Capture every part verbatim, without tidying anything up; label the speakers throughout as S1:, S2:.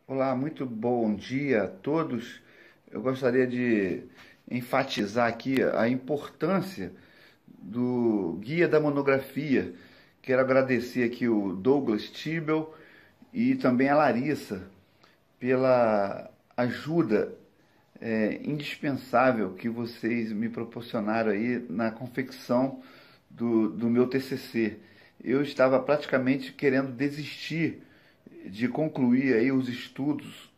S1: Olá, muito bom dia a todos. Eu gostaria de enfatizar aqui a importância do guia da monografia. Quero agradecer aqui o Douglas Tibel e também a Larissa pela ajuda é, indispensável que vocês me proporcionaram aí na confecção do, do meu T C C. Eu estava praticamente querendo desistir de concluir aí os estudos,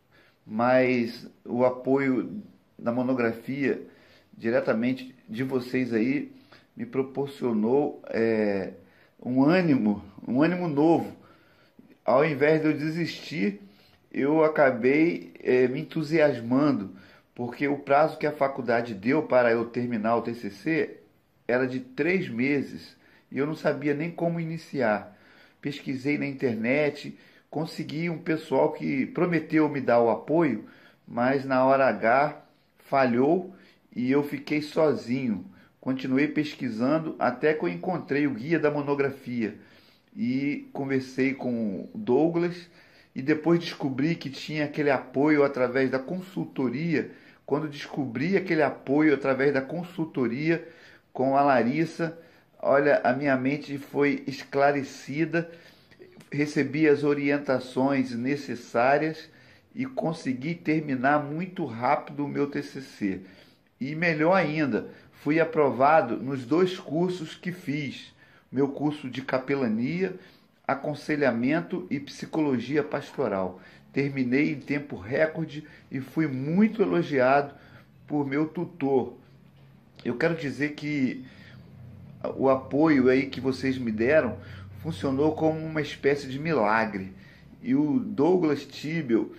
S1: mas o apoio da monografia diretamente de vocês aí me proporcionou é, um ânimo, um ânimo novo. Ao invés de eu desistir, eu acabei é, me entusiasmando, porque o prazo que a faculdade deu para eu terminar o T C C era de três meses e eu não sabia nem como iniciar. Pesquisei na internet, consegui um pessoal que prometeu me dar o apoio, mas na hora H falhou e eu fiquei sozinho. Continuei pesquisando até que eu encontrei o guia da monografia e conversei com o Douglas e depois descobri que tinha aquele apoio através da consultoria. Quando descobri aquele apoio através da consultoria com a Larissa, olha, a minha mente foi esclarecida, recebi as orientações necessárias e consegui terminar muito rápido o meu T C C. E melhor ainda, fui aprovado nos dois cursos que fiz, meu curso de capelania, aconselhamento e psicologia pastoral. Terminei em tempo recorde e fui muito elogiado por meu tutor. Eu quero dizer que o apoio aí que vocês me deram funcionou como uma espécie de milagre. E o Douglas Tibel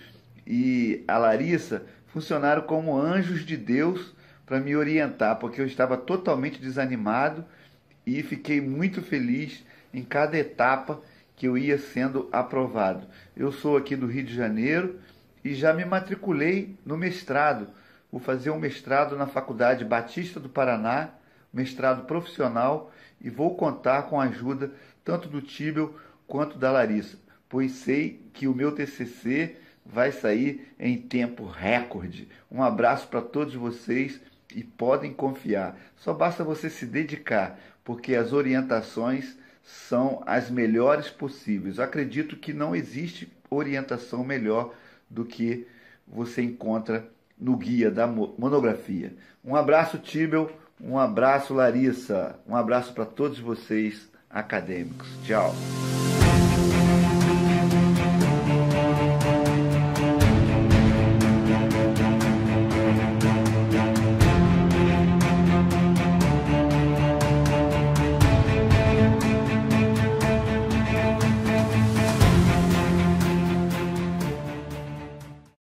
S1: e a Larissa funcionaram como anjos de Deus para me orientar, porque eu estava totalmente desanimado e fiquei muito feliz em cada etapa que eu ia sendo aprovado. Eu sou aqui do Rio de Janeiro e já me matriculei no mestrado. Vou fazer um mestrado na Faculdade Batista do Paraná, mestrado profissional, e vou contar com a ajuda tanto do Tibel quanto da Larissa, pois sei que o meu T C C vai sair em tempo recorde. Um abraço para todos vocês e podem confiar. Só basta você se dedicar, porque as orientações são as melhores possíveis. Eu acredito que não existe orientação melhor do que você encontra no guia da monografia. Um abraço, Tibel. Um abraço, Larissa. Um abraço para todos vocês, acadêmicos. Tchau.